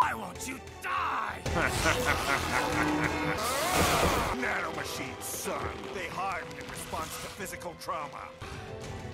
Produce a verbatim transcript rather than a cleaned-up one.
I want you die! Nanomachines, son. They harden in response to physical trauma.